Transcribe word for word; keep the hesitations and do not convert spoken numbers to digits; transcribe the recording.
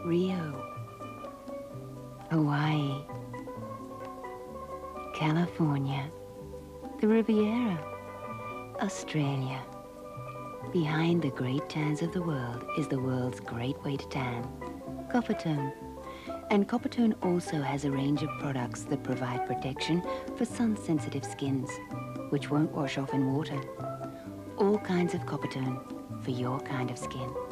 Rio, Hawaii, California, the Riviera, Australia. Behind the great tans of the world is the world's great way to tan, Coppertone. And Coppertone also has a range of products that provide protection for sun-sensitive skins, which won't wash off in water. All kinds of Coppertone for your kind of skin.